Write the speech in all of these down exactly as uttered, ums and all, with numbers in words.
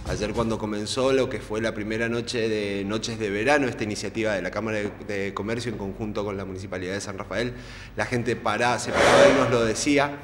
Ayer cuando comenzó lo que fue la primera noche de Noches de Verano, esta iniciativa de la Cámara de Comercio en conjunto con la Municipalidad de San Rafael, la gente paraba, se paraba y nos lo decía,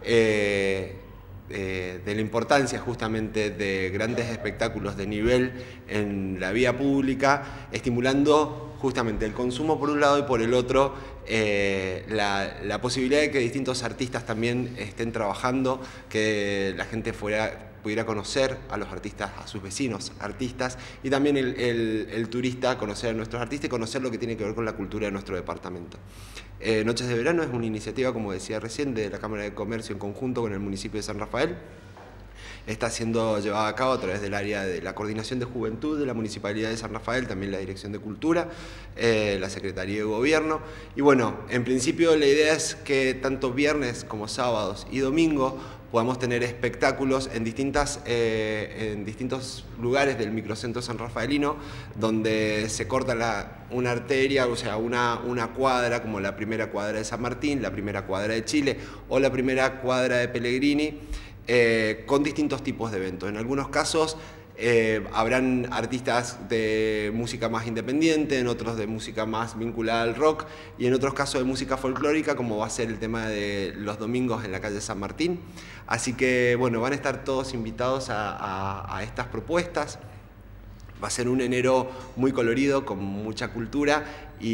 eh, eh, de la importancia justamente de grandes espectáculos de nivel en la vía pública, estimulando justamente el consumo por un lado y por el otro eh, la, la posibilidad de que distintos artistas también estén trabajando, que la gente fuera pudiera conocer a los artistas, a sus vecinos artistas, y también el, el, el turista conocer a nuestros artistas y conocer lo que tiene que ver con la cultura de nuestro departamento. Eh, Noches de Verano es una iniciativa, como decía recién, de la Cámara de Comercio en conjunto con el municipio de San Rafael. Está siendo llevada a cabo a través del área de la Coordinación de Juventud de la Municipalidad de San Rafael, también la Dirección de Cultura, eh, la Secretaría de Gobierno. Y bueno, en principio la idea es que tanto viernes como sábados y domingo podamos tener espectáculos en, distintas, eh, en distintos lugares del microcentro sanrafaelino, donde se corta la, una arteria, o sea, una, una cuadra, como la primera cuadra de San Martín, la primera cuadra de Chile o la primera cuadra de Pellegrini, eh, con distintos tipos de eventos. En algunos casos eh, habrán artistas de música más independiente, en otros de música más vinculada al rock y en otros casos de música folclórica, como va a ser el tema de los domingos en la calle San Martín. Así que bueno, van a estar todos invitados a, a, a estas propuestas. Va a ser un enero muy colorido, con mucha cultura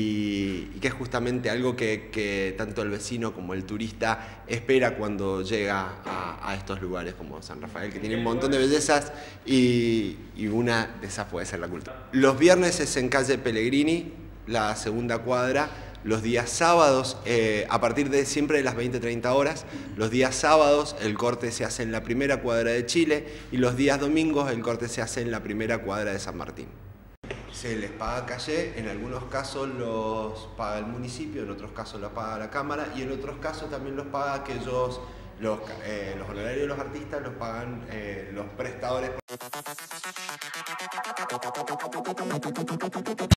y, y que es justamente algo que, que tanto el vecino como el turista espera cuando llega a, a estos lugares como San Rafael, que tiene un montón de bellezas y, y una de esas puede ser la cultura. Los viernes es en calle Pellegrini, la segunda cuadra. Los días sábados, eh, a partir de siempre de las veinte a treinta horas, los días sábados el corte se hace en la primera cuadra de Chile y los días domingos el corte se hace en la primera cuadra de San Martín. Se les paga calle, en algunos casos los paga el municipio, en otros casos los paga la Cámara y en otros casos también los paga aquellos, los, eh, los honorarios de los artistas los pagan eh, los prestadores.